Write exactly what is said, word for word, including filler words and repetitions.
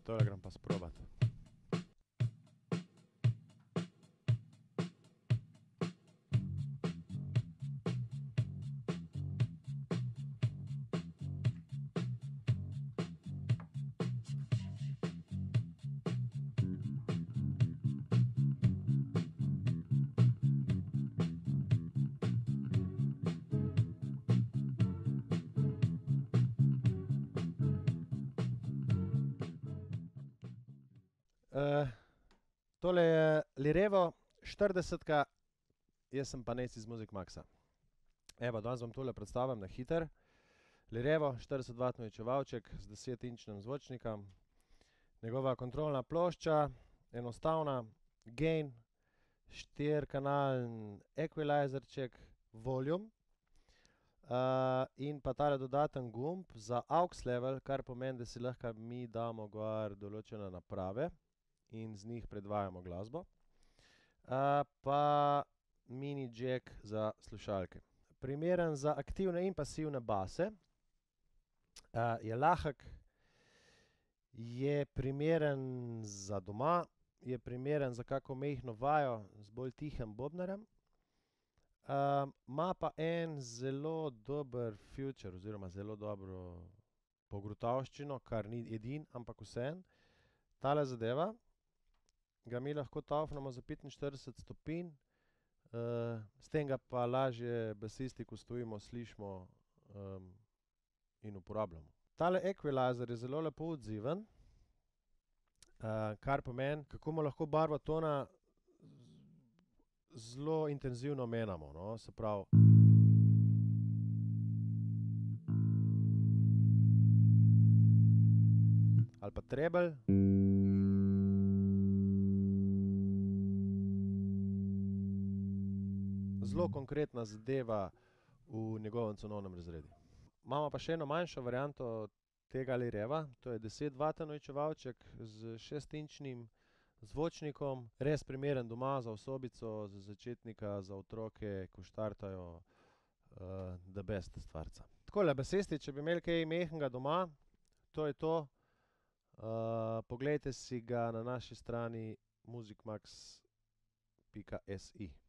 Tole grem pa sprobat. Tole je Lirevo štiridesetka, jaz sem pa Nejc iz Music Maxa. Evo, danes vam tole predstavim na hitro. Lirevo štirideset vatov ojačevalček z desetinčnim zvočnikom. Njegova kontrolna plošča, enostavna, gain, štirikanalen equalizerček, volume, in pa tale dodaten gumb za aux level, kar pomeni, da si lahko mi damo gor določene naprave in z njih predvajamo glasbo. Pa mini jack za slušalke. Primeren za aktivne in pasivne base. Je lahek, je primeren za doma, je primeren za kako majhno vajo z bolj tihim bobnarjem. Ima pa en zelo dober future oziroma zelo dobro pogrutavščino, kar ni edino, ampak vseeno. Tale zadeva, ga mi lahko tavfnemo za petinštirideset stopinj, s tem ga pa lažje basisti, ko stojimo, slišimo in uporabljamo. Tale equalizer je zelo lepo odziven, kar pomeni, kako mu lahko barvo tona zelo intenzivno menjamo, no, se pravi. Ali pa treble. Zelo konkretna zadeva v njegovem cenovnem razredu. Imamo pa še eno manjšo varianto tega Lireva, to je desetvaten ojačevalček s šestinčnim zvočnikom, res primeren doma za v sobico, za začetnika, za otroke, ko štartajo, the best stvarca. Takole, basisti, če bi imeli kaj majhnega doma, to je to. Poglejte si ga na naši strani musicmax pika si.